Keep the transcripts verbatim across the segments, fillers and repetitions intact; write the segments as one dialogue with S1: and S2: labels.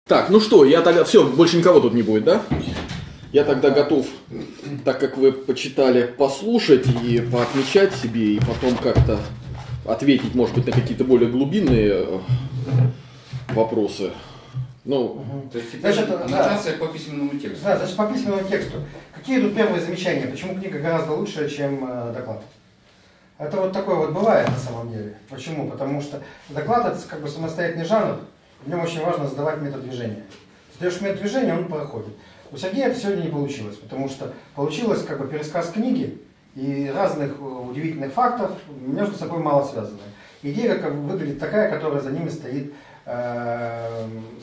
S1: Так, ну что, я тогда... Все, больше никого тут не будет, да? Я тогда готов, так как вы почитали, послушать и поотмечать себе, и потом как-то ответить, может быть, на какие-то более глубинные вопросы. Ну,
S2: угу. То есть теперь значит, аннотация да. по письменному тексту.
S3: Да, значит, по письменному тексту. Какие тут первые замечания? Почему книга гораздо лучше, чем э, доклад? Это вот такое вот бывает на самом деле. Почему? Потому что доклад это как бы самостоятельный жанр, в нем очень важно задавать метод движения. Задаешь метод движения, он проходит. У Сергея это сегодня не получилось, потому что получилось как бы пересказ книги и разных удивительных фактов между собой мало связанные. Идея как бы выглядит такая, которая за ними стоит, э,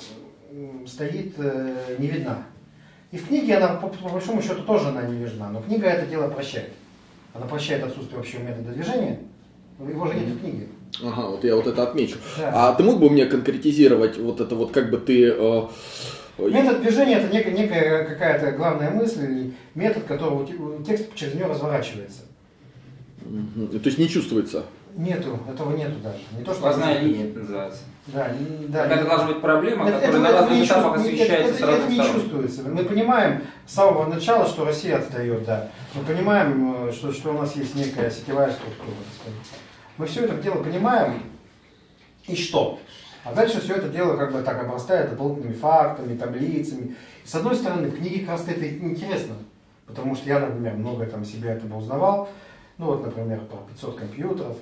S3: стоит э, не видна. И в книге она, по, по большому счету, тоже она не видна, но книга это дело прощает. Она прощает отсутствие общего метода движения, его же нет в книге.
S1: Ага, вот я вот это отмечу.
S3: Да.
S1: А ты мог бы мне конкретизировать вот это вот, как бы ты... Э,
S3: Метод движения это некая, некая какая-то главная мысль, или метод, которого текст через нее разворачивается.
S1: Угу. То есть не чувствуется?
S3: Нету, этого нету даже. Не то, что
S2: сквозная линия это называется.
S3: Да, да.
S2: Это должна быть проблема,
S3: это,
S2: которая
S3: это,
S2: на разных
S3: это
S2: этапах
S3: не,
S2: освещается
S3: это,
S2: с разных
S3: это не
S2: сторон.
S3: чувствуется. Мы понимаем с самого начала, что Россия отстает, да. Мы понимаем, что, что у нас есть некая сетевая структура. Мы все это дело понимаем, и что? А дальше все это дело как бы так обрастает дополнительными фактами, таблицами. И с одной стороны, в книге как раз это интересно, потому что я, например, много там себя этого узнавал. Ну вот, например, про пятьсот компьютеров.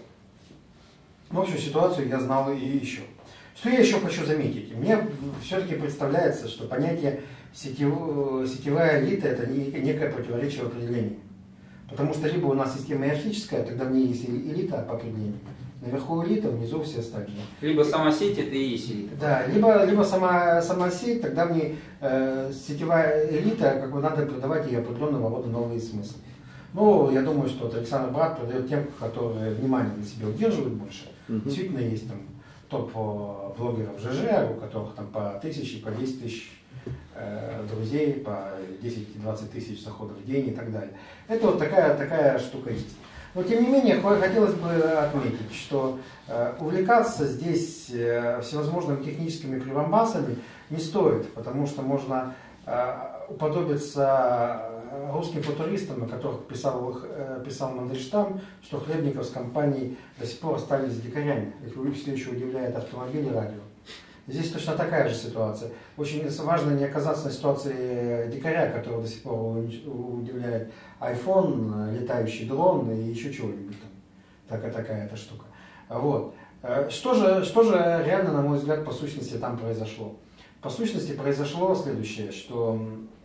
S3: Ну, общую ситуацию я знал и еще. Что я еще хочу заметить? Мне все-таки представляется, что понятие сетев... сетевая элита это некое противоречие в определении. Потому что либо у нас система иерархическая, тогда в ней есть элита по определению. Наверху элита, внизу все остальные.
S2: Либо сама сеть это и есть элита.
S3: Да, либо, либо сама, сама сеть, тогда в ней э, сетевая элита, как бы надо придавать ей определенного рода новые смыслы. Ну, я думаю, что вот Александр Брат придает тем, которые внимание на себе удерживают больше. Uh-huh. Действительно есть там топ блогеров ЖЖ, у которых там по тысяче, по десять тысяч э, друзей, по десять-двадцать тысяч заходов в день и так далее. Это вот такая, такая штука есть. Но тем не менее, хотелось бы отметить, что э, увлекаться здесь э, всевозможными техническими прибамбасами не стоит, потому что можно э, уподобиться русским футуристам, о которых писал, э, писал Мандельштам, что Хлебников с компанией до сих пор остались дикарями. Их все еще удивляет автомобиль и радио. Здесь точно такая же ситуация. Очень важно не оказаться на ситуации дикаря, которого до сих пор удивляет iPhone, летающий дрон и еще чего-нибудь там. Такая, такая эта штука. Вот. Что же, что же реально, на мой взгляд, по сущности там произошло? По сущности произошло следующее, что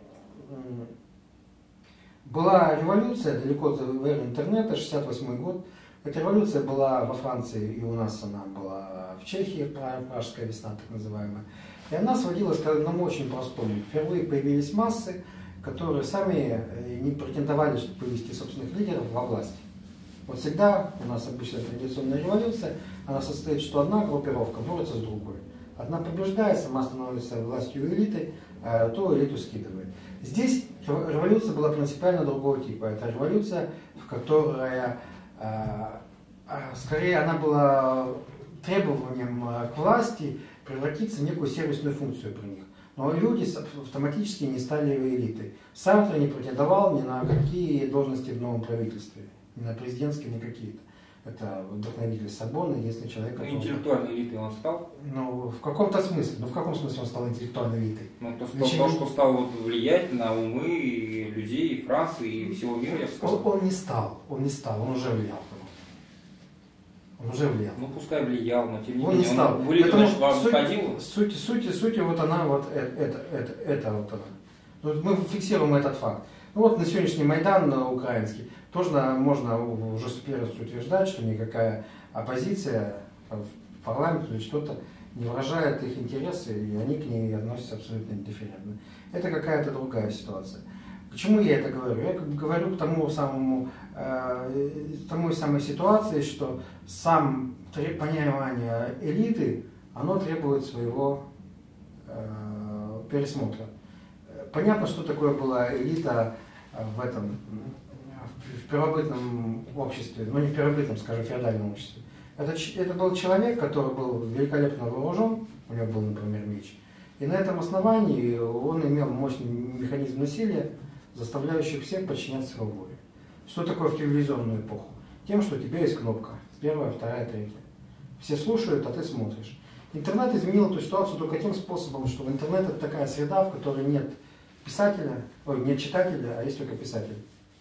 S3: была революция далеко за эру интернета, шестьдесят восьмой год. Эта революция была во Франции, и у нас она была в Чехии, Пражская весна так называемая. И она сводилась к одному очень простому. Впервые появились массы, которые сами не претендовали, чтобы повести собственных лидеров во власть. Вот всегда у нас обычная традиционная революция, она состоит, что одна группировка борется с другой. Одна побеждает, сама становится властью элиты, а то элиту скидывает. Здесь революция была принципиально другого типа. Это революция, в которой скорее она была требованием к власти превратиться в некую сервисную функцию при них. Но люди автоматически не стали элитой. Сартр не претендовал ни на какие должности в новом правительстве, ни на президентские, ни какие-то. Это вдохновитель Сорбонны, единственный человек, который...
S2: Интеллектуальной элитой он стал?
S3: Ну, в каком-то смысле. Ну, в каком смысле он стал интеллектуальной элитой?
S2: Ну, то, то, то что стал вот влиять на умы и людей, и Франции, и всего мира, я бы сказал.
S3: Он, он не стал, он не стал, он уже влиял. Он уже влиял.
S2: Ну, пускай влиял, но тем не
S3: он
S2: менее,
S3: не стал.
S2: Он вылетел, входил.
S3: Суть, суть, суть, вот она, вот это, это, это, это вот она. Вот мы фиксируем этот факт. Ну вот на сегодняшний Майдан украинский тоже можно уже с уверенностью утверждать, что никакая оппозиция в парламенте или что-то не выражает их интересы, и они к ней относятся абсолютно индифферентно. Это какая-то другая ситуация. Почему я это говорю? Я говорю к тому самому, э, тому самой ситуации, что сам понимание элиты, оно требует своего э, пересмотра. Понятно, что такое была элита в этом, в первобытном обществе, ну не в первобытном, скажем, феодальном обществе. Это, это был человек, который был великолепно вооружен, у него был, например, меч, И на этом основании он имел мощный механизм насилия, заставляющий всех подчиняться его воле. Что такое в телевизионную эпоху? Тем, что у тебя есть кнопка. Первая, вторая, третья. Все слушают, а ты смотришь. Интернет изменил эту ситуацию только тем способом, что интернет это такая среда, в которой нет писателя, ой, нет читателя, а есть только писатель.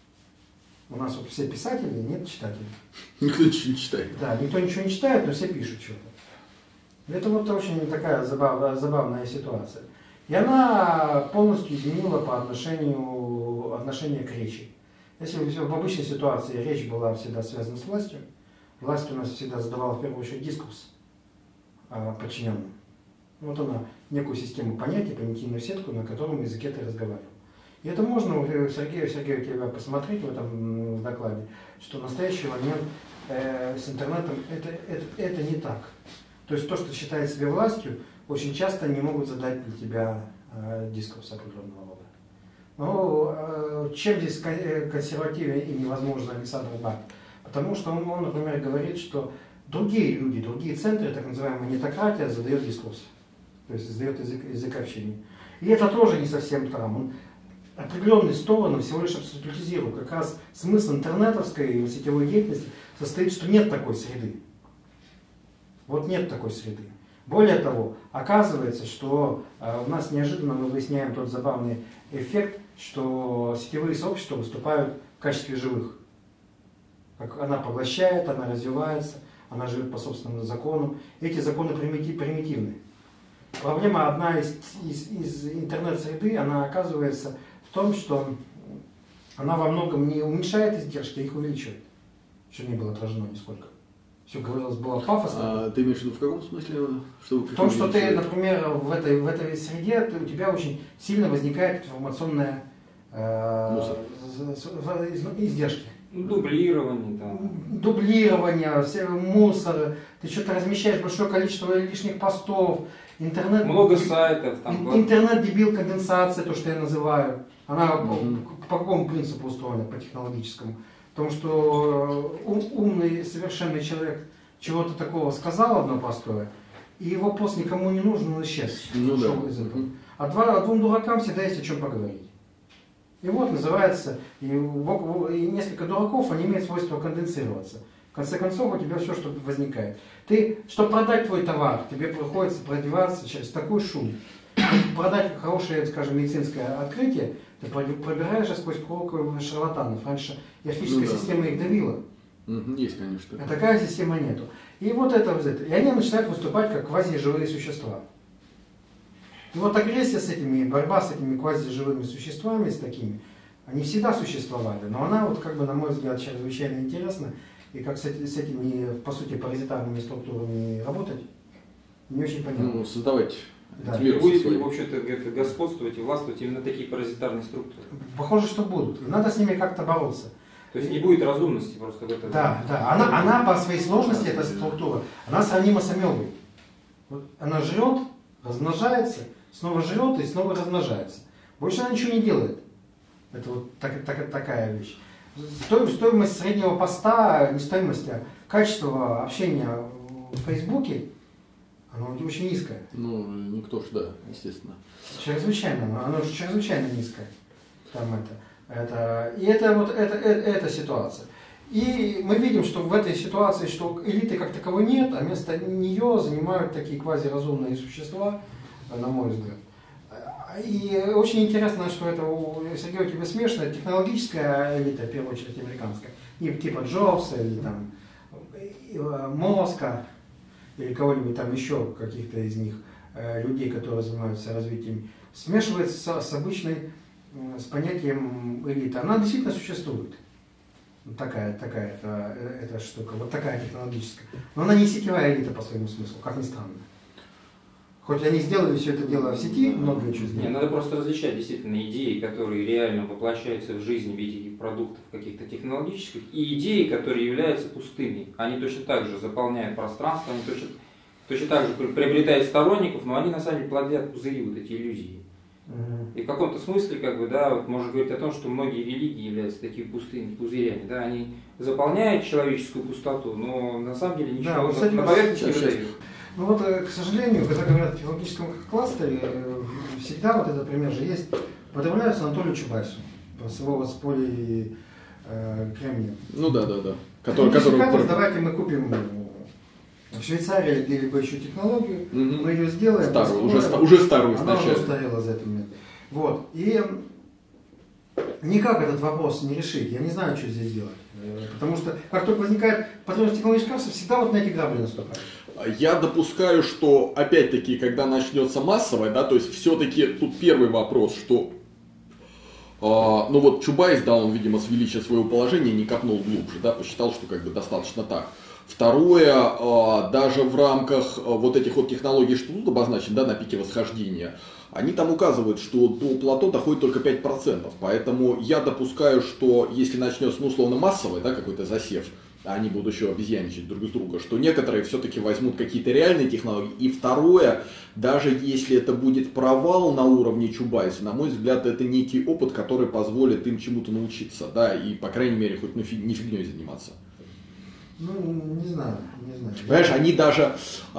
S3: У нас вот все писатели, нет читателей.
S1: Никто ничего не читает.
S3: Да, никто ничего не читает, но все пишут что-то. Это вот очень такая забав, забавная ситуация. И она полностью изменила по отношению, отношение к речи. Если в обычной ситуации речь была всегда связана с властью, власть у нас всегда задавала в первую очередь дискурс подчиненным. Вот она, некую систему понятий, понятийную сетку, на котором языке ты разговаривал. И это можно, Сергей, Сергей, у тебя посмотреть в этом докладе, что в настоящий момент э, с интернетом это, это, это не так. То есть то, что считает себя властью, очень часто не могут задать для тебя э, дискурс определенного рода. Но э, чем здесь консервативен и невозможно Александр Барт? Потому что он, он, например, говорит, что другие люди, другие центры, так называемая нетократия, задает дискурс. То есть задает язык, язык общения. И это тоже не совсем там. Он определенные стороны всего лишь абсолютизирует. Как раз смысл интернетовской и сетевой деятельности состоит, что нет такой среды. Вот нет такой среды. Более того, оказывается, что э, у нас неожиданно мы выясняем тот забавный эффект, что сетевые сообщества выступают в качестве живых. Как она поглощает, она развивается, она живет по собственным законам. Эти законы примитивны. Проблема одна из, из, из интернет-среды, она оказывается в том, что она во многом не уменьшает издержки, а их увеличивает. Что не было отражено нисколько. Все говорилось, было пафосно.
S1: А ты имеешь в виду в каком смысле? Что
S3: в том, что ты, например, в этой, в этой среде ты, у тебя очень сильно возникает информационная э, издержки.
S2: Дублирование там.
S3: Дублирование, все мусор, ты что-то размещаешь большое количество лишних постов, интернет...
S2: Много сайтов. Там,
S3: интернет-дебил конденсация, то, что я называю. Она mm-hmm. по, по какому принципу устроена, по технологическому? Потому что ум, умный, совершенный человек чего-то такого сказал одно простое, и его пост никому не нужен, он исчез.
S1: Ну, да.
S3: из этого. А, два, а двум дуракам всегда есть о чем поговорить. И вот называется, и, и несколько дураков, они имеют свойство конденсироваться. В конце концов, у тебя все, что возникает. Ты, чтобы продать твой товар, тебе приходится продеваться через такой шум. Продать хорошее, скажем, медицинское открытие, ты пробираешься сквозь круг шарлатанов. Раньше иерархическая ну, да. система их давила.
S1: Есть, конечно.
S3: А такая система нету. И вот это, и они начинают выступать как квазиживые существа. И вот агрессия с этими, борьба с этими квазиживыми существами, с такими, они всегда существовали. Но она, вот как бы, на мой взгляд, чрезвычайно интересна. И как с этими, по сути, паразитарными структурами работать, не очень понятно.
S1: Ну, создавать.
S3: Да.
S2: Будет ли, в общем-то, господствовать и властвовать именно такие паразитарные структуры?
S3: Похоже, что будут. И надо с ними как-то бороться.
S2: То есть не будет разумности просто в этом?
S3: Да, да. Она, она по своей сложности, эта структура, она сравнима с амебой. Вот она жрет, размножается, снова жрет и снова размножается. Больше она ничего не делает. Это вот так, так, такая вещь. Стоимость среднего поста, не стоимость, а качество общения в Фейсбуке, оно очень низкое.
S1: Ну, никто ж, да, естественно.
S3: Чрезвычайно, оно же чрезвычайно низкое. Там это, это, и это вот это, это, это ситуация. И мы видим, что в этой ситуации, что элиты как таковой нет, а вместо нее занимают такие квазиразумные существа, на мой взгляд. И очень интересно, что это у Сергея у тебя смешно, технологическая элита, в первую очередь американская, и типа Джобса или там Моска, или кого-нибудь там еще, каких-то из них, людей, которые занимаются развитием, смешивается с, с обычной, с понятием элиты. Она действительно существует. Такая, такая это, эта штука, вот такая технологическая. Но она не сетевая элита по своему смыслу, как ни странно. Хоть они сделали все это дело в сети, много чего сделали.
S2: Не, надо просто различать действительно идеи, которые реально воплощаются в жизнь в виде продуктов каких-то технологических, и идеи, которые являются пустыми. Они точно так же заполняют пространство, они точно, точно так же приобретают сторонников, но они на самом деле плодят пузыри, вот эти иллюзии. Uh-huh. И в каком-то смысле, как бы, да, вот можно говорить о том, что многие религии являются такими пустыми пузырями, да, они заполняют человеческую пустоту, но на самом деле ничего
S3: да, вот
S2: на, на поверхности не выдают.
S3: Ну вот, к сожалению, когда говорят о технологическом кластере, всегда вот этот пример же есть. Подавляются Анатолию Чубайсу, своего с поли э, кремния.
S1: Ну да, да, да. Который, который...
S3: Давайте мы купим в Швейцарии где-либо еще технологию,
S1: угу.
S3: мы ее сделаем.
S1: Старую, уже, уже старую
S3: она
S1: изначально.
S3: уже устарела за этот момент. Вот. И никак этот вопрос не решить. Я не знаю, что здесь делать. Потому что как только возникает потребность технологического кластера, всегда вот на эти грабли наступают.
S1: Я допускаю, что опять-таки, когда начнется массовое, да, то есть все-таки тут первый вопрос, что э, ну вот Чубайс, да, он, видимо, с величия своего положения не копнул глубже, да, посчитал, что как бы достаточно так. Второе, э, даже в рамках э, вот этих вот технологий, что тут обозначено, да, на пике восхождения, они там указывают, что до плато доходит только пять процентов. Поэтому я допускаю, что если начнется, ну, условно, массовый, да, какой-то засев, а они будут еще обезьяничать друг с друга, что некоторые все-таки возьмут какие-то реальные технологии. И второе, даже если это будет провал на уровне Чубайса, на мой взгляд, это некий опыт, который позволит им чему-то научиться, да, и, по крайней мере, хоть ну, не фигней заниматься.
S3: Ну, не знаю, не знаю.
S1: Понимаешь, они даже,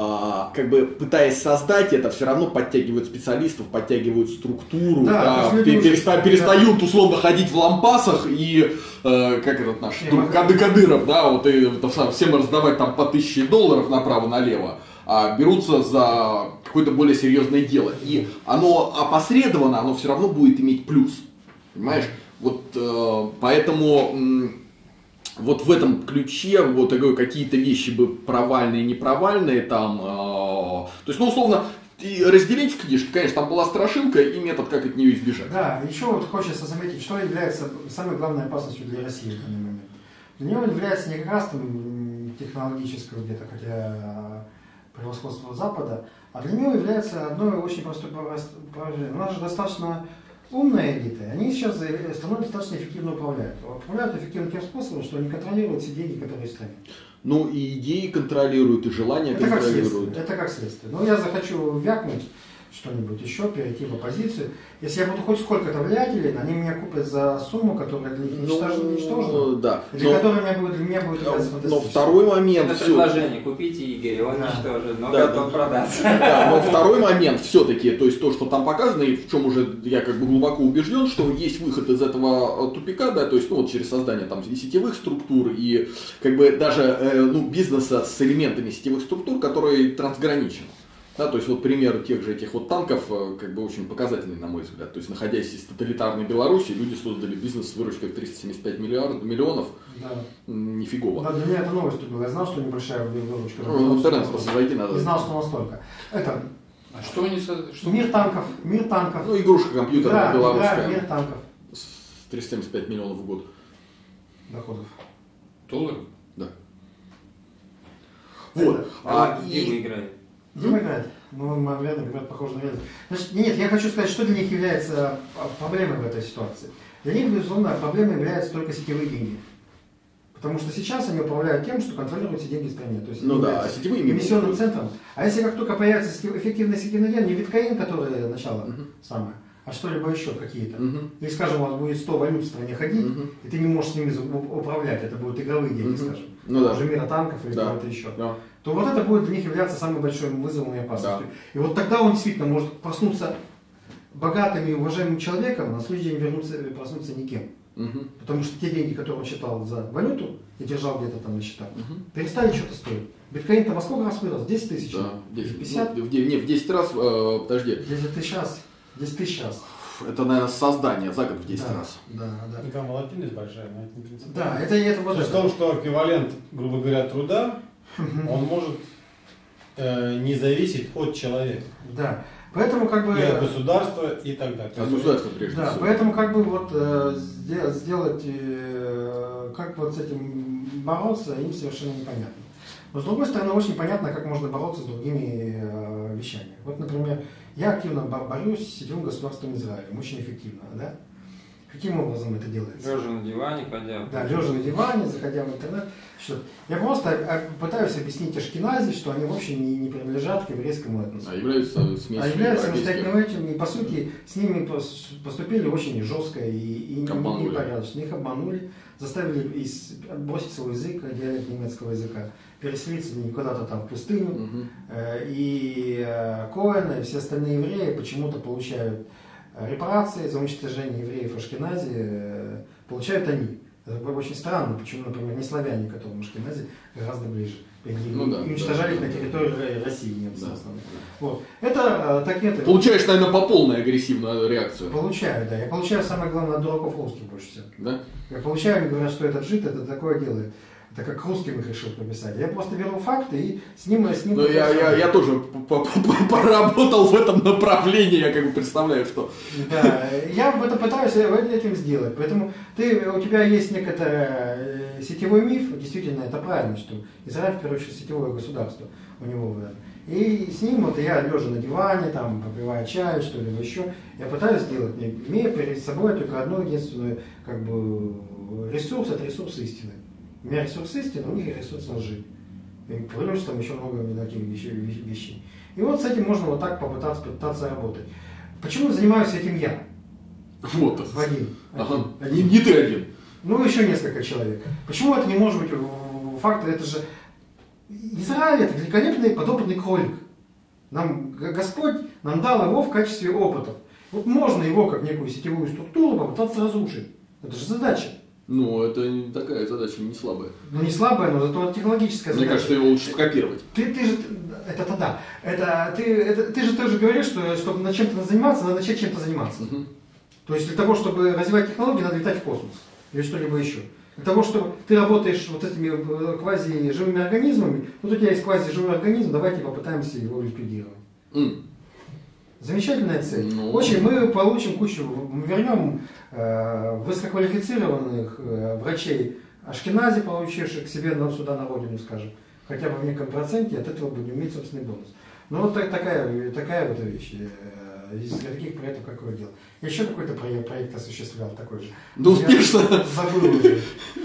S1: а, как бы, пытаясь создать это, все равно подтягивают специалистов, подтягивают структуру, да, да, переста- уже... перестают, да, условно ходить в лампасах и, э, как этот наш, Кады Кадыров, да, вот и это, всем раздавать там по тысяче долларов направо-налево, а берутся за какое-то более серьезное дело. И оно опосредованно, оно все равно будет иметь плюс, понимаешь? Вот э, поэтому... М- Вот в этом ключе, вот я говорю, какие-то вещи бы провальные, непровальные там, э, то есть, ну, условно, разделить в книжке, конечно, там была страшилка и метод, как от нее избежать.
S3: Да, еще вот хочется заметить, что является самой главной опасностью для России в данный момент. Для него является не как раз там технологического где-то, хотя превосходство Запада, а для него является одной очень простой положение. У нас же достаточно умные элиты, они сейчас становятся достаточно эффективно управляют. Управляют эффективно тем способом, что они контролируют все деньги, которые в стране.
S1: Ну и идеи контролируют, и желания
S3: это
S1: контролируют.
S3: Как это как следствие. Но я захочу вякнуть что-нибудь еще, перейти в оппозицию. Если я буду хоть сколько-то влиятелен, они меня купят за сумму, которая для них
S1: ну,
S3: ничтожна,
S1: да.
S3: для но, которой меня будет, для меня будет
S1: но, но второй момент...
S2: Это
S1: все...
S2: предложение, купите Игоря, он да. ничтожен, но
S1: да,
S2: готов
S1: да.
S2: продаться.
S1: Да, но второй момент все-таки, то есть то, что там показано, и в чем уже я как бы глубоко убежден, что есть выход из этого тупика, да, то есть ну, вот через создание там и сетевых структур, и как бы даже э, ну, бизнеса с элементами сетевых структур, который трансграничен. Да, то есть вот пример тех же этих вот танков как бы очень показательный, на мой взгляд. То есть находясь из тоталитарной Беларуси, люди создали бизнес с выручкой в триста семьдесят пять миллиардов, миллионов. Да. Нифигово.
S3: Да, для меня это новость была. Я знал, что небольшая выручка.
S1: Ну, в интернет просто зайти надо.
S3: Не знал, что настолько. Это...
S2: А что они... Что...
S3: Мир танков. Мир танков.
S1: Ну, игрушка компьютерная, да, белорусская.
S3: Мир танков.
S1: С триста семьдесят пять миллионов в год.
S3: Доходов.
S2: Долларов?
S1: Да.
S2: Это... Вот. А, а Дима и... играет.
S3: Дима играет. Ну, он, наверное, говорят, похож на реальность. Значит, нет, я хочу сказать, что для них является проблемой в этой ситуации. Для них, безусловно, проблемой являются только сетевые деньги. Потому что сейчас они управляют тем, что контролируют все деньги в стране. То есть
S1: ну да, сетевые
S3: эмиссионным центром. А если как только появится эффективный сетевный день, не биткоин, который начало uh-huh. самое, а что-либо еще какие-то. Uh-huh. Или, скажем, у вас будет сто валют в стране ходить, uh-huh. и ты не можешь с ними управлять. Это будут игровые деньги, uh-huh. скажем.
S1: Ну да.
S3: Уже мира танков или
S1: да.
S3: кого-то еще.
S1: Да.
S3: То вот это будет для них являться самым большим вызовом и опасностью.
S1: Да.
S3: И вот тогда он действительно может проснуться богатым и уважаемым человеком, на следующий день вернуться, проснуться никем.
S1: Угу.
S3: Потому что те деньги, которые он считал за валюту и держал где-то там на счетах, угу. перестали что-то стоить. Биткоин-то во сколько раз вырос? десять тысяч?
S1: Да, десять.
S3: пятьдесят?
S1: Ну, в, не, в десять раз, э, подожди.
S3: десять тысяч раз. десять тысяч раз.
S1: Это, наверное, создание за год в десять
S3: да,
S1: раз.
S3: Да, да.
S4: И там волатильность большая, но это не принципиально.
S3: Да, это, это вот
S4: то есть в том, что эквивалент, грубо говоря, труда, он может э, не зависеть от человека.
S3: Да. Поэтому как бы...
S4: И от государства и так далее.
S1: От государства прежде
S3: да,
S1: всего.
S3: Поэтому как бы вот э, сделать, э, как вот с этим бороться, им совершенно непонятно. Но с другой стороны, очень понятно, как можно бороться с другими э, вещами. Вот, например, я активно борюсь с сетевым государством Израилем, очень эффективно, да? Каким образом это делается?
S2: Лежа на диване, ходя.
S3: Да, лежа на диване, заходя в интернет. Что я просто пытаюсь объяснить Ашкенази, что они вообще не, не принадлежат к еврейскому этносу.
S1: А являются смесью.
S3: А являются самостоятельным этим, и по сути с ними поступили очень жестко и, и непорядочно. Их обманули, заставили бросить свой язык, диалект немецкого языка, переселиться куда-то там в пустыню.
S1: Мгм.
S3: И коэны, и все остальные евреи почему-то получают репарации за уничтожение евреев в Ашкеназе, получают они. Это очень странно, почему, например, не славяне, которым в Ашкеназе гораздо ближе. И
S1: Ну да,
S3: уничтожали их
S1: да,
S3: на территории России немцы
S1: Да.
S3: в основном. Вот. Это так это.
S1: Получаешь, наверное, по полной агрессивную реакцию.
S3: Получаю, да. Я получаю, самое главное, от дураков русских больше всего.
S1: Да?
S3: Я получаю, они говорят, что этот жид это такое делает. Это как русским их решил прописать. Я просто беру факты и с ним... С ним
S1: Ну, я, я, я тоже по- по- поработал в этом направлении, я как бы представляю, что...
S3: Да, я в это пытаюсь этим сделать. Поэтому ты, у тебя есть некоторый сетевой миф, действительно, это правильно, что Израиль, в первую очередь, сетевое государство у него. И с ним вот я лежа на диване, там, попивая чай, что-либо еще, я пытаюсь сделать, имея перед собой только одну единственную как бы, ресурс, это ресурс истины. У меня ресурс истины, у них ресурс лжи. И плюс там еще много таких вещей. И вот с этим можно вот так попытаться, попытаться работать. Почему занимаюсь этим я?
S1: Вот.
S3: Вадим.
S1: Ага.
S3: Один.
S1: Не, не ты один.
S3: Ну, еще несколько человек. Почему это не может быть факт? Это же Израиль, это великолепный подопытный кролик. Нам Господь нам дал его в качестве опытов. Вот можно его, как некую сетевую структуру, попытаться разрушить. Это же задача.
S1: Ну, это не такая задача, не слабая.
S3: Ну, не слабая, но зато технологическая
S1: Мне
S3: задача.
S1: кажется, его лучше скопировать.
S3: Ты, ты же, это-то да. Это, ты, это, ты же тоже говоришь, что чтобы на чем-то заниматься, надо начать чем-то заниматься.
S1: Угу.
S3: То есть для того, чтобы развивать технологии, надо летать в космос. Или что-либо еще. Для того, чтобы ты работаешь вот этими квази-живыми организмами, вот у тебя есть квази-живой организм, давайте попытаемся его ликвидировать.
S1: Mm.
S3: Замечательная цель.
S1: Ну...
S3: Очень мы получим кучу, мы вернем э, высококвалифицированных э, врачей Ашкенази, получивших к себе на, сюда на родину, скажем, хотя бы в неком проценте, от этого будем иметь собственный бонус. Ну вот так, такая, такая вот вещь. Э, из таких проектов, какое дело. Я еще какой-то проект, проект осуществлял такой же.
S1: Да успешно.
S3: Я забыл уже.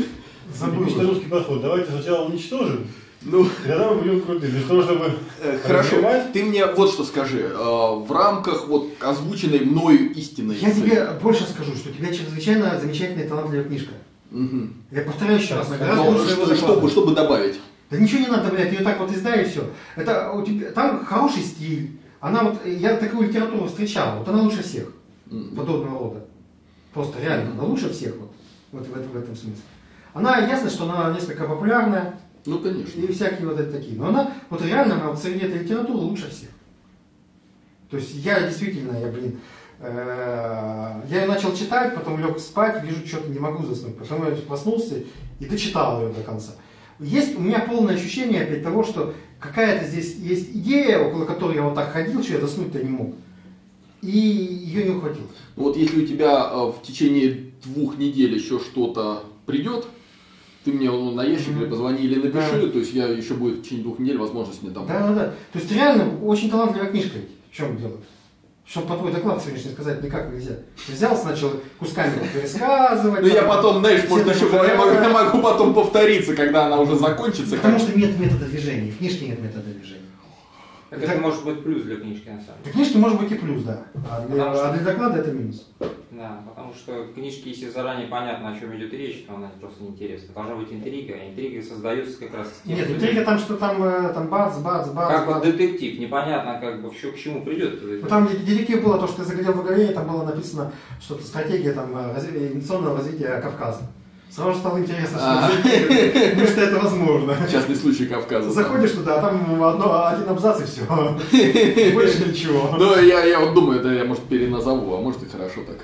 S3: Забыл
S4: Типичный
S3: уже.
S4: русский подход. Давайте сначала уничтожим,
S1: Ну,
S4: тогда мы будем крутые. Для того, чтобы
S1: э, хорошо,
S4: развивать.
S1: ты мне вот что скажи. Э, в рамках вот озвученной мною истинной
S3: Я
S1: цели.
S3: тебе больше скажу, что у тебя чрезвычайно замечательная и талантливая книжка.
S1: Мгм.
S3: Я повторяю еще раз, гораздо
S1: Ну,
S3: лучше его
S1: что-
S3: закладывать.
S1: чтобы, чтобы добавить.
S3: Да ничего не надо, блядь, ее так вот издай и все. Это у тебя, там хороший стиль. Она вот, я такую литературу встречал, вот она лучше всех.
S1: Мгм.
S3: Подобного рода. Просто реально, она лучше всех вот, вот в, этом, в этом смысле. Она, ясно, что она несколько популярная
S1: Ну, конечно.
S3: и всякие вот это такие. Но она, вот реально, она вот среди этой литературы лучше всех. То есть я действительно, я, блин, э, я ее начал читать, потом лег спать, вижу, что-то не могу заснуть. Потом я проснулся и дочитал ее до конца. Есть у меня полное ощущение опять того, что какая-то здесь есть идея, около которой я вот так ходил, что я заснуть-то не мог. И ее не ухватил.
S1: Ну, вот если у тебя э, в течение двух недель еще что-то придет, ты мне ну, на ящик или позвони, или напиши,
S3: Да.
S1: то есть я еще будет в течение двух недель возможность мне там.
S3: Да, да, да. То есть реально очень талантливая книжка ведь. В чем дело? Чтобы по твой доклад сегодняшний сказать никак нельзя. Ты взял, начал кусками пересказывать.
S1: Ну я потом, знаешь,
S3: все
S1: может еще
S3: это
S1: я могу,
S3: уже-
S1: я могу потом повториться, когда она уже закончится.
S3: Потому
S1: как-
S3: что нет метода движения. В книжке нет метода движения.
S2: Это, это может быть плюс для книжки на самом
S3: В
S2: деле.
S3: книжке может быть и плюс, да. А для,
S2: Потому что-
S3: а для доклада это минус.
S2: Да, потому что книжки, если заранее понятно, о чем идет речь, то она просто неинтересна. Должна быть интрига, а интрига создается как раз тем,
S3: Нет,
S2: что-
S3: интрига там, что там, э, там бац, бац, бац,
S2: Как
S3: бац.
S2: вот детектив, непонятно, как бы что к чему придет.
S3: Ну, там детектив было то, что ты заглядел в галерею, там было написано что-то стратегия там, разви- инвестиционного развития Кавказа. Сразу стало интересно, что,
S1: А.
S3: ну, что это возможно.
S1: Частный случай Кавказа.
S3: Заходишь туда, а там одно, один абзац и все. Больше ничего.
S1: Ну, я, я вот думаю, это я, может, переназову, а может и хорошо так.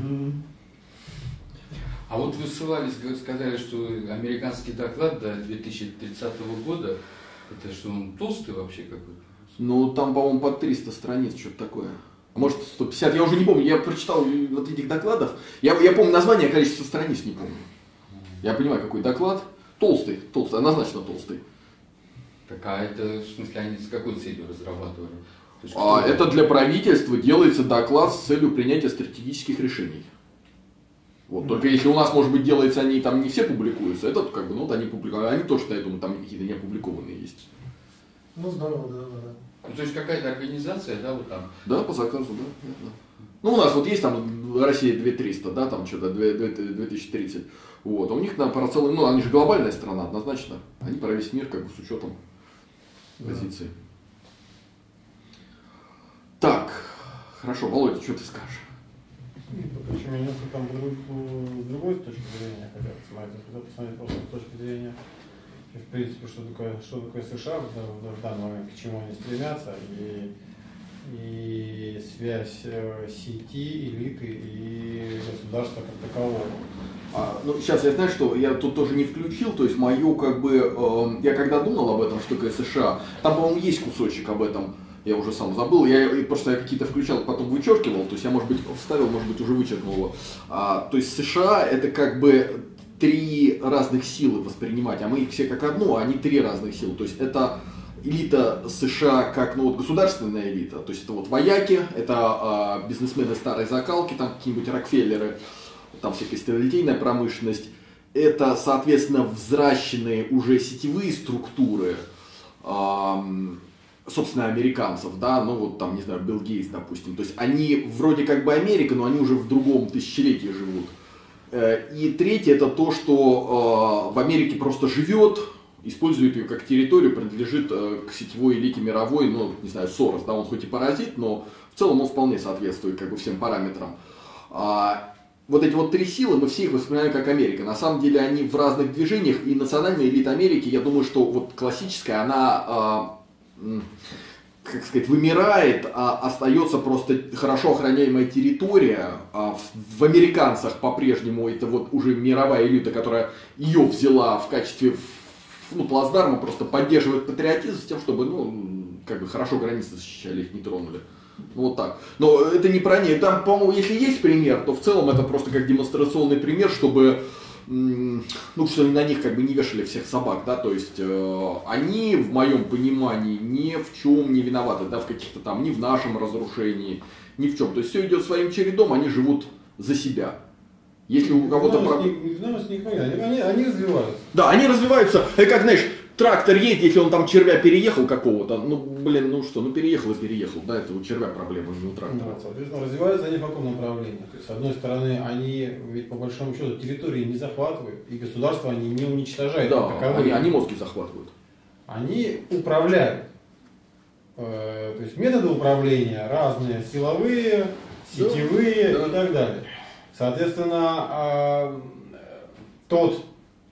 S5: А вот вы ссылались, г- сказали, что американский доклад до две тысячи тридцатого года, это что, он толстый вообще какой-то?
S1: Ну, там, по-моему, под триста страниц, что-то такое. Может, сто пятьдесят, я уже не помню, я прочитал вот этих докладов. Я, я помню название, а количество страниц не помню. Я понимаю, какой доклад. Толстый, толстый, однозначно толстый.
S5: Так, а это, в смысле, они с какой целью разрабатывали? То есть,
S1: А
S5: кто-
S1: это для правительства делается доклад с целью принятия стратегических решений. Вот. Только если у нас, может быть, делается, они там не все публикуются, это как бы, ну, вот они публикуют, они тоже, я думаю, там какие-то не опубликованные есть.
S3: Ну, здорово, да, да, да.
S5: Ну, то есть какая-то организация, да, вот там.
S1: Да, по заказу, да. да. Ну, у нас вот есть там Россия две тысячи триста, да, там что-то две тысячи тридцать. Вот. А у них там про целый, ну, они же глобальная страна, однозначно. Они про весь мир, как бы, с учетом позиции. Так, хорошо, Володя, что ты скажешь?
S4: Причем я немножко там с другой точки зрения хотел посмотреть, хотел посмотреть просто с точки зрения, в принципе, что такое, что такое США в, в, в данный момент, к чему они стремятся, и, и связь сети, элиты и государства как такового.
S1: А, ну, сейчас я знаю, что я тут тоже не включил, то есть мою, как бы, э, я когда думал об этом, что такое США, там, по-моему, есть кусочек об этом. Я уже сам забыл, я просто я какие-то включал, потом вычеркивал, то есть я, может быть, вставил, может быть, уже вычеркнул его. А, то есть США это как бы три разных силы воспринимать, а мы их все как одну, а они три разных силы. То есть это элита США как, ну, вот, государственная элита, то есть это вот вояки, это а, бизнесмены старой закалки, там какие-нибудь Рокфеллеры, там всякая сталелитейная промышленность. Это, соответственно, взращенные уже сетевые структуры, а, собственно, американцев, да, ну вот там, не знаю, Билл Гейтс, допустим, то есть они вроде как бы Америка, но они уже в другом тысячелетии живут. И третье, это то, что в Америке просто живет, использует ее как территорию, принадлежит к сетевой элите мировой, ну, не знаю, Сорос, да, он хоть и паразит, но в целом он вполне соответствует как бы всем параметрам. Вот эти вот три силы, мы все их воспринимаем как Америка. На самом деле они в разных движениях, и национальная элита Америки, я думаю, что вот классическая, она... как сказать, вымирает, а остается просто хорошо охраняемая территория. А в, в американцах по-прежнему это вот уже мировая элита, которая ее взяла в качестве, ну, плацдарма, просто поддерживает патриотизм с тем, чтобы, ну, как бы хорошо границы защищали, их не тронули. Ну, вот так. Но это не про них. Там, по-моему, если есть пример, то в целом это просто как демонстрационный пример, чтобы... ну, что на них как бы не вешали всех собак, да, то есть э, они, в моем понимании, ни в чем не виноваты, да, в каких-то там, ни в нашем разрушении, ни в чем. То есть все идет своим чередом, они живут за себя. Если у кого-то...
S4: Они, они, они развиваются.
S1: Да, они развиваются, это как, знаешь, трактор едет, если он там червя переехал какого-то, ну, блин, ну что, ну переехал и переехал, да, это у червя проблема, не у трактора.
S4: Да, соответственно, развиваются они в каком направлении? То есть, с одной стороны, они ведь по большому счету территории не захватывают, и государство они не уничтожают.
S1: Да, они, они мозги захватывают.
S4: Они управляют. Э, то есть методы управления разные, силовые, сетевые, да, и так далее. Соответственно, э, тот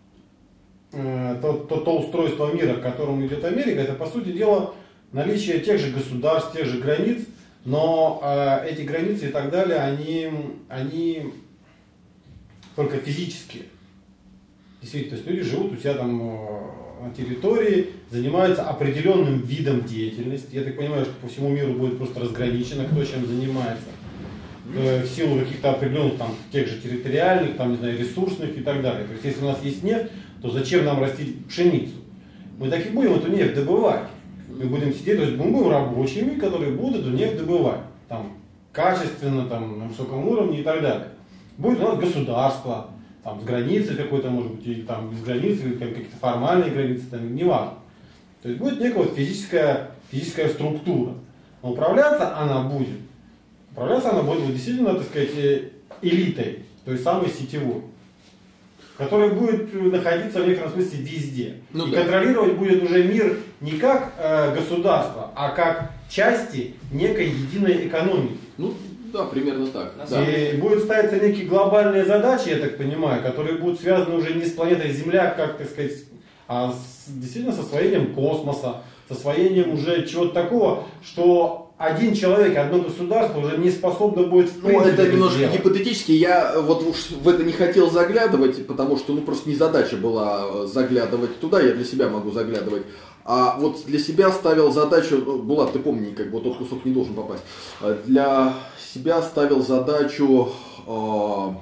S4: То, то, то устройство мира, к которому идет Америка, это, по сути дела, наличие тех же государств, тех же границ, но э, эти границы и так далее, они, они только физические. Действительно, то есть люди живут у себя там э, на территории, занимаются определенным видом деятельности. Я так понимаю, что по всему миру будет просто разграничено, кто чем занимается. Э, в силу каких-то определенных там, тех же территориальных, там, не знаю, ресурсных и так далее. То есть, если у нас есть нефть, то зачем нам растить пшеницу? Мы так и будем эту нефть добывать. Мы будем сидеть, то есть мы будем рабочими, которые будут эту нефть добывать. Там, качественно, там, на высоком уровне и так далее. Будет у нас государство, там, с границей какой-то, может быть, или там без границы, или какие-то формальные границы, там, неважно. То есть будет некая вот физическая, физическая структура. Но управляться она будет. Управляться она будет вот, действительно, так сказать, элитой, то есть самой сетевой, который будет находиться в некотором смысле везде. Ну, и да. Контролировать будет уже мир не как э, государство, а как части некой единой экономики.
S1: Ну да, примерно так.
S4: И да. Будут ставиться некие глобальные задачи, я так понимаю, которые будут связаны уже не с планетой Земля, как, так сказать, а с, действительно с освоением космоса, с освоением уже чего-то такого, что один человек, одно государство уже не способно будет в принципе.
S1: Ну, это немножко сделать. Гипотетически. Я вот уж в это не хотел заглядывать, потому что ну просто не задача была заглядывать туда, я для себя могу заглядывать. А вот для себя ставил задачу, Булат, ты помни, как бы тот кусок не должен попасть. Для себя ставил задачу, ну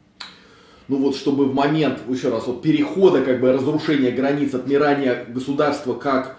S1: вот чтобы в момент, еще раз, вот перехода, как бы разрушения границ, отмирания государства как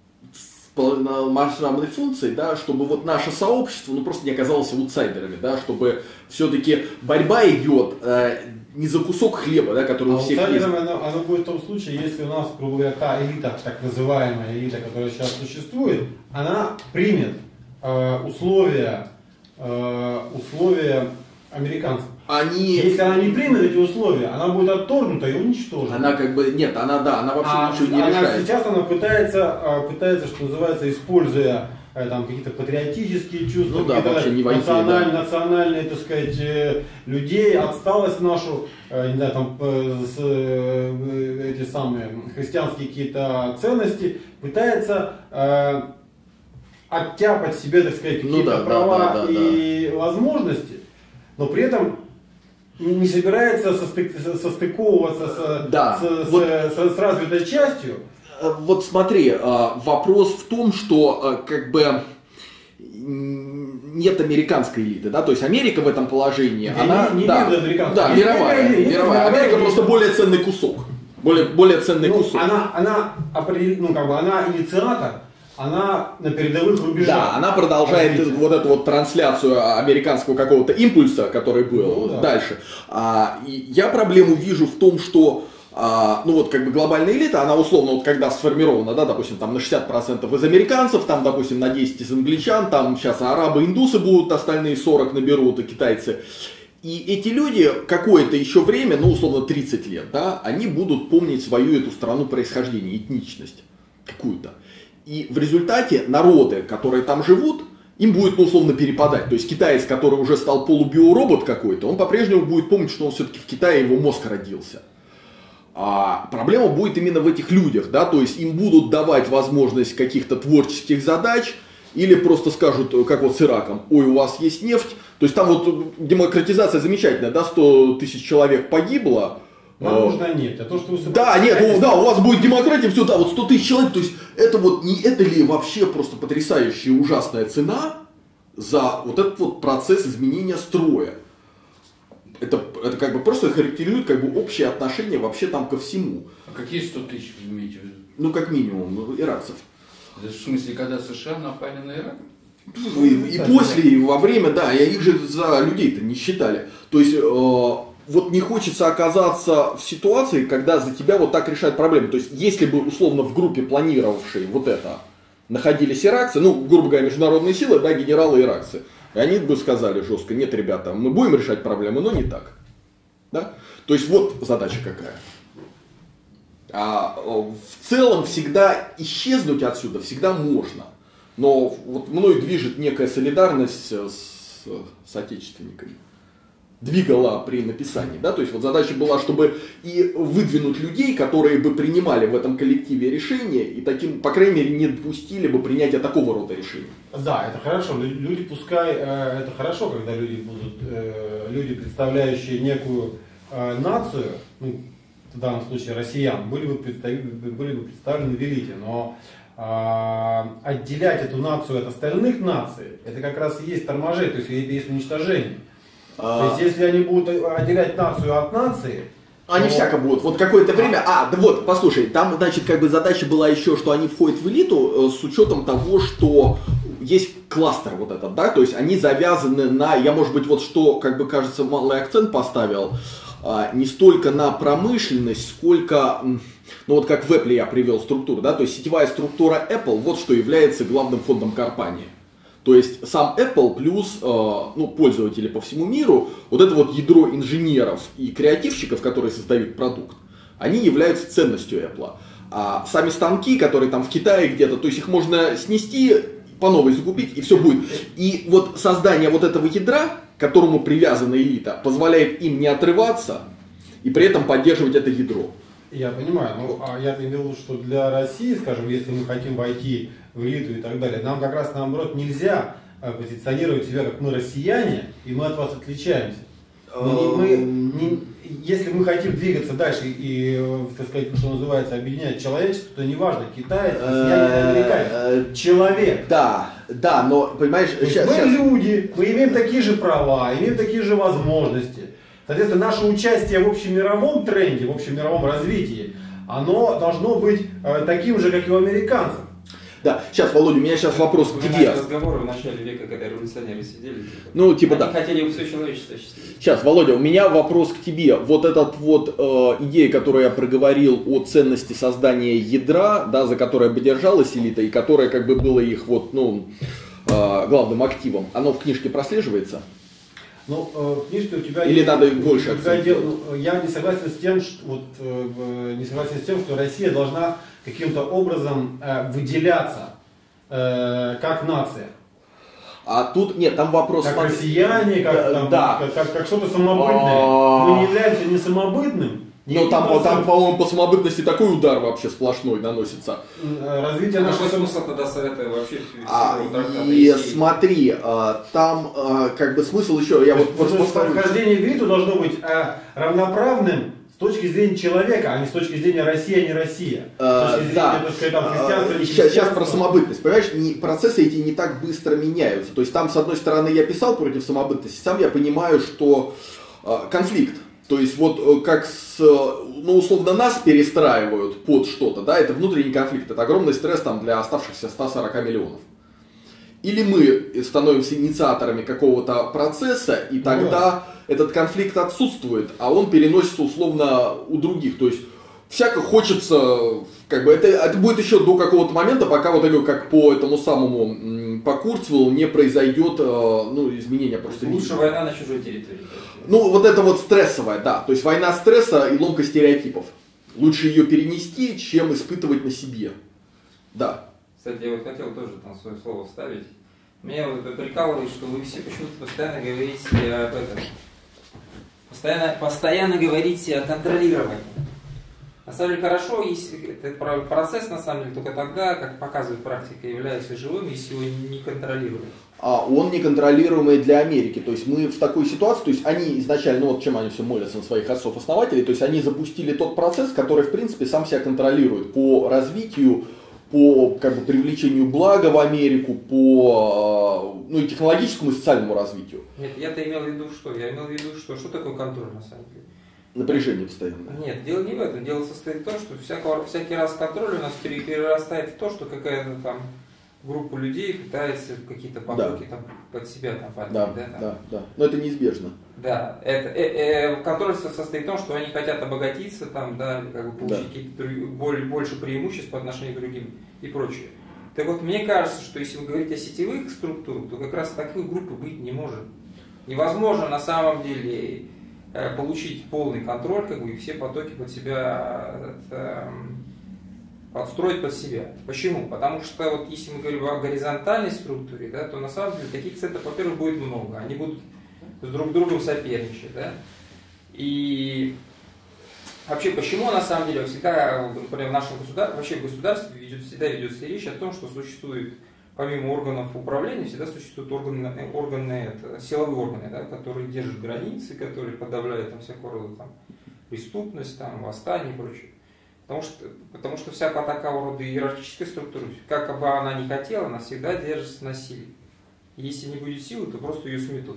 S1: масштабной функции, да, чтобы вот наше сообщество ну, просто не оказалось аутсайдерами, да, чтобы все-таки борьба идет э, не за кусок хлеба, да, который а у всех есть.
S4: Аутсайдерами оно, оно будет в том случае, если у нас, грубо говоря, та элита, так называемая элита, которая сейчас существует, она примет э, условия, э, условия американцам.
S1: Они...
S4: Если она не примет эти условия, она будет отторгнута и уничтожена.
S1: Она как бы, нет, она, да, она вообще
S4: А
S1: ничего не
S4: она
S1: решает.
S4: сейчас она пытается, пытается, что называется, используя там какие-то патриотические чувства,
S1: Ну да, вообще не войти,
S4: националь,
S1: да.
S4: национальные, так сказать, людей, отсталость нашу, не знаю, там, с, эти самые христианские какие-то ценности, пытается э, оттяпать себе, так сказать, какие-то
S1: Ну да,
S4: права
S1: да, да, да,
S4: и возможности, но при этом не собирается состык, состыковываться с,
S1: Да,
S4: с,
S1: вот.
S4: с, с, с развитой частью.
S1: Вот смотри, вопрос в том, что как бы нет американской элиты, да, то есть Америка в этом положении,
S4: Я
S1: она,
S4: не, не
S1: да,
S4: американская.
S1: да,
S4: Есть
S1: мировая,
S4: мировая, есть
S1: мировая.
S4: мировая
S1: Америка
S4: элита.
S1: просто более ценный кусок, более, более ценный
S4: Ну,
S1: кусок.
S4: она, она, определ- ну, как бы, она инициатор, она на передовых рубежах.
S1: Да, она продолжает
S4: развития.
S1: вот эту вот трансляцию американского какого-то импульса, который был
S4: Ну, да.
S1: дальше. А, и я проблему вижу в том, что а, ну вот как бы глобальная элита, она условно вот когда сформирована, да, допустим, там на шестьдесят процентов из американцев, там, допустим, на десять процентов из англичан, там сейчас арабы, индусы будут, остальные сорок наберут, и китайцы. И эти люди какое-то еще время, ну условно тридцать лет, да, они будут помнить свою эту страну происхождения, этничность какую-то. И в результате народы, которые там живут, им будет, ну, условно, перепадать. То есть китаец, который уже стал полубиоробот какой-то, он по-прежнему будет помнить, что он все-таки в Китае, его мозг родился. А проблема будет именно в этих людях, да, то есть им будут давать возможность каких-то творческих задач, или просто скажут, как вот с Ираком, ой, у вас есть нефть, то есть там вот демократизация замечательная, да, сто тысяч человек погибло.
S4: Нам нужна нефть, а то, что вы
S1: Да, нет, ну, да, у вас будет демократия, все, да, вот сто тысяч человек, то есть это вот, не это ли вообще просто потрясающая ужасная цена за вот этот вот процесс изменения строя? Это, это как бы просто характеризует как бы общее отношение вообще там ко всему.
S5: А какие сто тысяч вы имеете в виду?
S1: Ну, как минимум, ну, иракцев.
S5: Это в смысле, когда США напали на Ирак?
S1: И, и после, и во время, да, и их же за людей-то не считали. То есть, э, вот не хочется оказаться в ситуации, когда за тебя вот так решают проблемы. То есть, если бы, условно, в группе, планировавшей вот это, находились иракцы, ну, грубо говоря, международные силы, да, генералы иракцы, и они бы сказали жестко, нет, ребята, мы будем решать проблемы, но не так. Да? То есть, вот задача какая. А в целом всегда исчезнуть отсюда всегда можно. Но вот мной движет некая солидарность с, с отечественниками. Двигала при написании. Да? То есть вот задача была, чтобы и выдвинуть людей, которые бы принимали в этом коллективе решения, и таким, по крайней мере, не допустили бы принятия такого рода решений.
S4: Да, это хорошо. Люди, пускай, э, это хорошо, когда люди будут, э, люди, представляющие некую э, нацию, ну, в данном случае россиян, были бы, были бы представлены в элите, но э, отделять эту нацию от остальных наций, это как раз и есть торможение, то есть это есть уничтожение.
S1: А...
S4: То есть если они будут отделять нацию от нации,
S1: Они
S4: то...
S1: всяко будут. Вот какое-то время... А, да вот, послушай, там, значит, как бы задача была еще, что они входят в элиту с учетом того, что есть кластер вот этот, да, то есть они завязаны на... Я, может быть, вот что, как бы, кажется, малый акцент поставил, не столько на промышленность, сколько... Ну вот как в Apple я привел структуру, да, то есть сетевая структура Apple, вот что является главным фондом компании. То есть сам Apple плюс э, ну, пользователи по всему миру, вот это вот ядро инженеров и креативщиков, которые создают продукт, они являются ценностью Apple. А сами станки, которые там в Китае где-то, то есть их можно снести, по новой закупить, и все будет. И вот создание вот этого ядра, к которому привязана элита, позволяет им не отрываться и при этом поддерживать это ядро.
S4: Я понимаю, но а я имел в виду, что для России, скажем, если мы хотим войти в элиту и так далее, нам как раз наоборот нельзя позиционировать себя как мы россияне, и мы от вас отличаемся. Мы, мы, не, если мы хотим двигаться дальше и, так сказать, что называется, объединять человечество, то неважно, китаец, россиянин, американец, человек.
S1: Да, да, но, понимаешь, сейчас,
S4: мы
S1: сейчас...
S4: люди, мы имеем такие же права, имеем такие же возможности. Соответственно, наше участие в общемировом тренде, в общемировом развитии, оно должно быть э, таким же, как и у американцев.
S1: Да, сейчас, Володя, у меня сейчас вопрос к тебе.
S2: Разговоры в начале века, когда революционеры сидели.
S1: Ну, типа,
S2: они
S1: да.
S2: хотели все человечество осчастливить.
S1: Сейчас, Володя, у меня вопрос к тебе. Вот этот вот э, идея, которую я проговорил о ценности создания ядра, да, за которое бы держалась элита, и которое как бы было их вот, ну, э, главным активом, оно в книжке прослеживается?
S4: Ну, э, в книжке у тебя...
S1: Или надо больше
S4: у тебя
S1: акцент
S4: дел-
S1: делать?
S4: ну, Я не согласен с тем, что, вот, э, не согласен с тем, что Россия должна каким-то образом э, выделяться э, как нация.
S1: А тут, нет, там вопрос...
S4: Как
S1: смотри.
S4: россияне, как,
S1: Да,
S4: там,
S1: да.
S4: как, как, как что-то самобытное.
S1: А.
S4: Мы не являемся не самобытным.
S1: Но
S4: не
S1: там,
S4: просто,
S1: там, по-моему, по самобытности такой удар вообще сплошной наносится.
S4: э, развитие
S2: А
S4: нашей
S2: какой
S4: сам-
S2: смысл тогда совета вообще всего
S1: А,
S2: трактата
S1: и
S2: Есеева?
S1: смотри, а, там а, как бы смысл еще, я вот просто повторюсь.
S4: Вхождение в элиту должно быть а, равноправным с точки зрения человека, а не с точки зрения России, а не Россия. С
S1: А,
S4: точки зрения,
S1: да,
S4: так сказать, там, христианства, не
S1: сейчас, сейчас
S4: христианства.
S1: про самобытность, понимаешь, не, процессы эти не так быстро меняются. То есть там, с одной стороны, я писал против самобытности, сам я понимаю, что а, конфликт. То есть вот э, как с, э, ну условно нас перестраивают под что-то, да, это внутренний конфликт, это огромный стресс там для оставшихся ста сорока миллионов. Или мы становимся инициаторами какого-то процесса, и тогда этот конфликт отсутствует, а он переносится условно у других. То есть всяко хочется, как бы это, это будет еще до какого-то момента, пока вот я говорю, как по этому самому, м, по Курцвеллу не произойдет э, ну, изменения просто.
S2: Лучше
S1: видения.
S2: война на чужой территории.
S1: Ну, вот это вот стрессовая, да. То есть война стресса и ломка стереотипов. Лучше ее перенести, чем испытывать на себе. Да.
S2: Кстати, я вот хотел тоже там свое слово вставить. Меня вот это прикалывает, что вы все почему-то постоянно говорите об этом. Постоянно, постоянно говорите о контролировании. На самом деле хорошо, если этот процесс, на самом деле, только тогда, как показывает практика, является живым, если его не контролируют.
S1: А он неконтролируемый для Америки. То есть мы в такой ситуации, то есть они изначально, ну вот чем они все молятся на своих отцов-основателей, то есть они запустили тот процесс, который в принципе сам себя контролирует по развитию, по как бы привлечению блага в Америку, по ну и технологическому и социальному развитию.
S2: Нет, я-то имел в виду что? Я имел в виду, что что такое контроль на самом деле?
S1: Напряжение постоянно.
S2: Нет, дело не в этом. Дело состоит в том, что всякого, всякий раз контроль у нас перерастает в то, что какая-то там группа людей пытается какие-то потоки да. там под себя там поднять.
S1: Да,
S2: да, там.
S1: да, да. Но это неизбежно.
S2: Да, это, э, э, контроль состоит в том, что они хотят обогатиться, там, да, как бы получить да. какие-то более, больше преимуществ по отношению к другим и прочее. Так вот, мне кажется, что если вы говорите о сетевых структурах, то как раз такой группы быть не может. Невозможно на самом деле э, получить полный контроль, как бы, и все потоки под себя это, подстроить под себя. Почему? Потому что вот если мы говорим о горизонтальной структуре, да, то на самом деле таких центров, во-первых, будет много. Они будут с друг другом соперничать. Да? И вообще, почему на самом деле всегда, например, в нашем государстве, вообще в государстве ведет, всегда ведется речь о том, что существует, помимо органов управления, всегда существуют органы, органы это, силовые органы, да, которые держат границы, которые подавляют там, всякого рода там, преступность, там, восстание и прочее. Потому что, потому что всякая такого рода иерархическая структура, как бы она ни хотела, она всегда держится на силе. И если не будет силы, то просто ее сметут.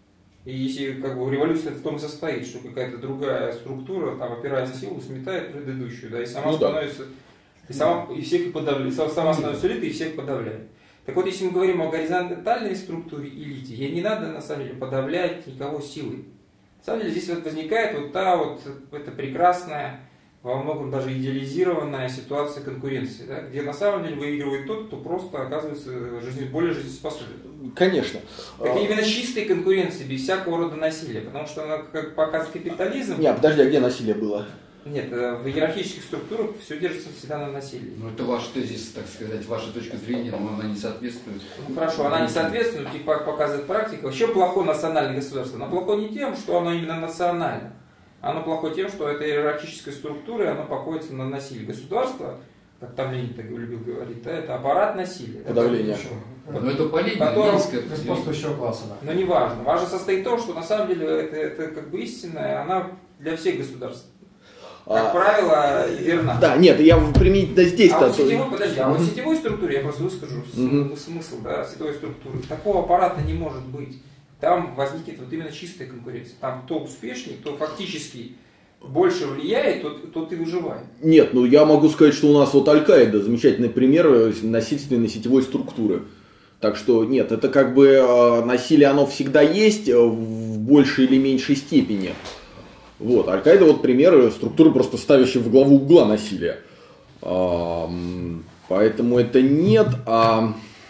S2: И если как бы, революция в том и состоит, что какая-то другая структура, там, опираясь на силу, сметает предыдущую, да, и сама ну, становится, да. и, сама, и всех и подавляет, сама становится элитой и всех подавляет. Так вот, если мы говорим о горизонтальной структуре элите, ей не надо, на самом деле, подавлять никого силой. На самом деле, здесь вот возникает вот та вот, эта прекрасная, во многом даже идеализированная ситуация конкуренции, да, где на самом деле выигрывает тот, кто просто оказывается жизнь, более жизнеспособен.
S1: Конечно.
S2: Так а... именно чистой конкуренции, без всякого рода насилия, потому что она, как показывает капитализм...
S1: Нет, подожди, а где насилие было?
S2: Нет, в иерархических структурах все держится всегда на насилии.
S5: Ну это ваш тезис, так сказать, ваша точка зрения, но она не соответствует.
S2: Ну хорошо, она не соответствует, типа показывает практика. Вообще плохое национальное государство. Оно плохое не тем, что оно именно национальное. Оно плохо тем, что это иерархическая структура, и оно покоится на насилии. Государство, как там Ленин так любил говорить, да, это аппарат насилия.
S1: Подавление.
S5: Но это политика,
S2: которым...
S3: господствующего класса. Да.
S2: Но не важно. Важно состоит в том, что на самом деле это, это как бы истинная, она для всех государств. Как а, правило, верна.
S1: Да, нет, я применительно здесь...
S2: А вот сетевой, подожди, а вот в сетевой структуре, я просто выскажу mm-hmm. смысл, да, сетевой структуры. Такого аппарата не может быть. Там возникнет вот именно чистая конкуренция. Там кто успешнее, кто фактически больше влияет, тот, тот и выживает.
S1: Нет, ну я могу сказать, что у нас вот Аль-Каида замечательный пример насильственной сетевой структуры. Так что нет, это как бы э, насилие, оно всегда есть в большей или меньшей степени. Вот, Аль-Каида вот пример структуры, просто ставящей в главу угла насилия. Э, поэтому это нет, а...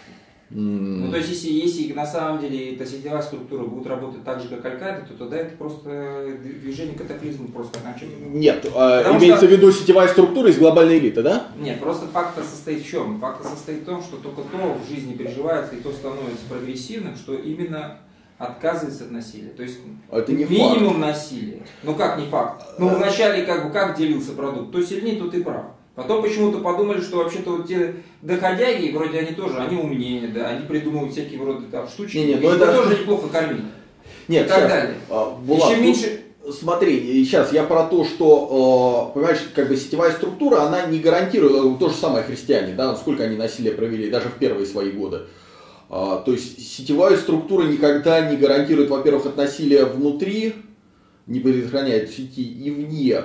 S2: Ну, то есть, если, если на самом деле эта сетевая структура будет работать так же, как Аль-Каида, то тогда это просто движение катаклизма просто окончательно.
S1: Нет, э, имеется
S2: что...
S1: в виду сетевая структура из глобальной элиты, да?
S2: Нет, просто факт состоит в чем? Факт состоит в том, что только то в жизни переживается и то становится прогрессивным, что именно отказывается от насилия. То есть
S1: это не
S2: минимум
S1: факт.
S2: насилия. Ну как не факт? Ну вначале как бы как делился продукт? То сильнее, то ты прав. Потом почему-то подумали, что вообще-то вот те доходяги, вроде они тоже, они умнее, да, они придумывают всякие вроде там штучки,
S1: не, не,
S2: и
S1: это
S2: тоже неплохо кормить.
S1: Нет,
S2: и так
S1: сейчас,
S2: далее.
S1: А, Булат,
S2: Еще
S1: тут,
S2: меньше...
S1: Смотри, сейчас я про то, что, понимаешь, как бы сетевая структура, она не гарантирует, то же самое христиане, да, сколько они насилия провели, даже в первые свои годы. А, то есть сетевая структура никогда не гарантирует, во-первых, от насилия внутри, не предохраняет сети и вне.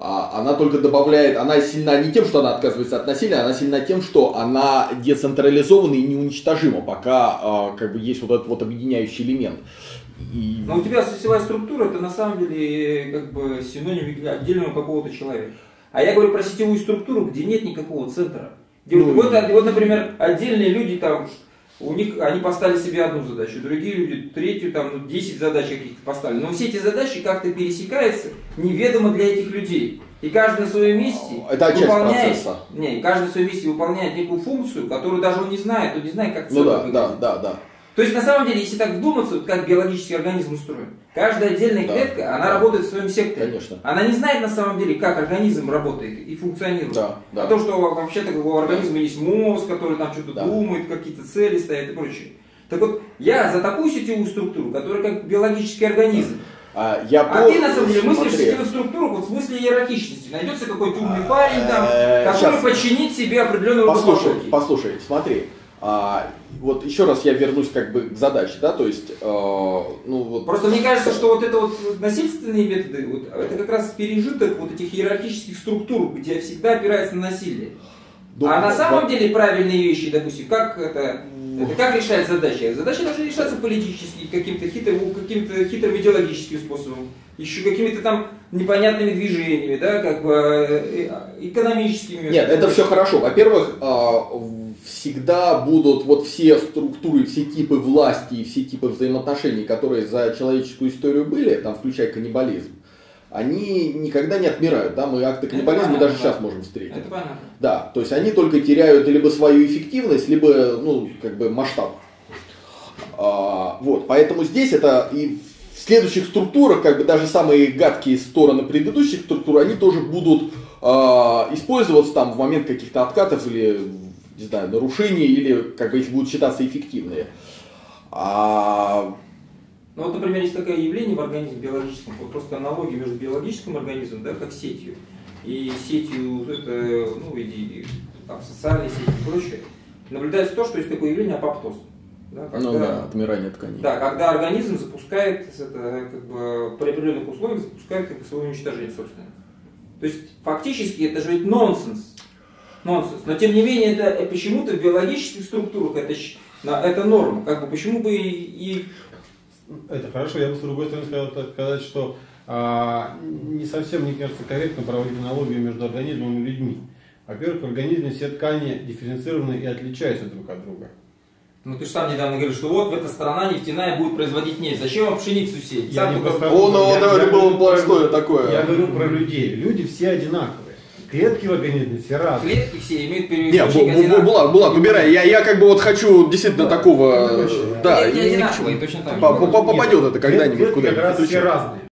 S1: А она только добавляет, она сильна не тем, что она отказывается от насилия, она сильна тем, что она децентрализована и неуничтожима, пока а, как бы есть вот этот вот объединяющий элемент. И...
S2: Но у тебя сетевая структура, это на самом деле как бы синоним отдельного какого-то человека. А я говорю про сетевую структуру, где нет никакого центра. Где ну, вот, вот, вот, например, отдельные люди там, у них, они поставили себе одну задачу, другие люди третью, там, ну, десять задач каких-то поставили. Но все эти задачи как-то пересекаются неведомо для этих людей. И каждый на своем месте
S1: это
S2: выполняет,
S1: процесса.
S2: Не, каждый на своем месте выполняет некую функцию, которую даже он не знает, он не знает, как
S1: ну, да,
S2: выглядит.
S1: да, да, да.
S2: То есть, на самом деле, если так вдуматься, вот как биологический организм устроен, каждая отдельная
S1: да,
S2: клетка, она
S1: да.
S2: работает в своем секторе.
S1: Конечно.
S2: Она не знает, на самом деле, как организм работает и функционирует.
S1: Да, да.
S2: А то, что вообще-то у организма
S1: да.
S2: есть мозг, который там что-то да. думает, какие-то цели ставит и прочее. Так вот, я за такую сетевую структуру, которая как биологический организм.
S1: А, я
S2: а
S1: пол...
S2: ты, на самом деле, мыслишь
S1: Смотри.
S2: сетевую структуру вот в смысле иерархичности. Найдется какой-то умный парень там, который
S1: Сейчас.
S2: подчинит себе определенную
S1: Послушай, послушай, смотри. А, вот еще раз я вернусь как бы к задаче, да, то есть, э, ну вот.
S2: Просто мне кажется, что вот это вот насильственные методы, вот, это как раз пережиток вот этих иерархических структур, где всегда опирается на насилие.
S1: Да,
S2: а на самом
S1: да.
S2: деле правильные вещи, допустим, как это, это как решать задачи? Задачи должны решаться политически, каким-то хитрым, каким-то хитрым идеологическим способом, еще какими-то там непонятными движениями, да, как бы экономическими.
S1: Нет, это все хорошо. Во-первых, всегда будут вот все структуры, все типы власти и все типы взаимоотношений, которые за человеческую историю были, там, включая каннибализм, они никогда не отмирают, да, мы акты каннибализма
S2: понятно,
S1: даже
S2: да.
S1: сейчас можем встретить.
S2: Это понятно.
S1: Да, то есть они только теряют либо свою эффективность, либо, ну, как бы масштаб. А, вот, поэтому здесь это и в следующих структурах, как бы даже самые гадкие стороны предыдущих структур, они тоже будут а, использоваться там в момент каких-то откатов или, не знаю, нарушений, или как бы если будут считаться эффективные. А...
S2: Ну вот, например, есть такое явление в организме биологическом, вот просто аналогия между биологическим организмом, да, как сетью, и сетью, это, ну, и, и там, социальной сети и прочее. Наблюдается то, что есть такое явление апоптоз. Да, когда,
S1: ну да, отмирание тканей.
S2: Да, когда организм запускает, это, как бы, при определенных условиях запускает как бы, свое уничтожение собственное. То есть фактически это же ведь нонсенс. Нонсенс. Но тем не менее это почему-то в биологических структурах это, это норма. Как бы, почему бы и, и
S4: это хорошо, я бы с другой стороны сказал, сказать, что а, не совсем, мне кажется, корректно проводить аналогию между организмом и людьми. Во-первых, в организме все ткани дифференцированы и отличаются друг от друга.
S2: Ну ты же сам недавно говорил, что вот в эта страна нефтяная будет производить нефть. Зачем вам пшеницу сеять?
S4: Я не
S1: просто... О, ну
S4: я,
S1: это
S4: я
S1: было
S4: про,
S1: простое такое.
S4: Я говорю про людей. Люди все одинаковые. Клетки в организме все разные.
S2: Клетки все имеют
S1: периодический. Булат, Булат, убирай. Я, я как бы вот хочу действительно да, такого... Да,
S2: не одинаковые, точно так же.
S1: Попадет это когда-нибудь
S4: куда-нибудь. Как раз все разные.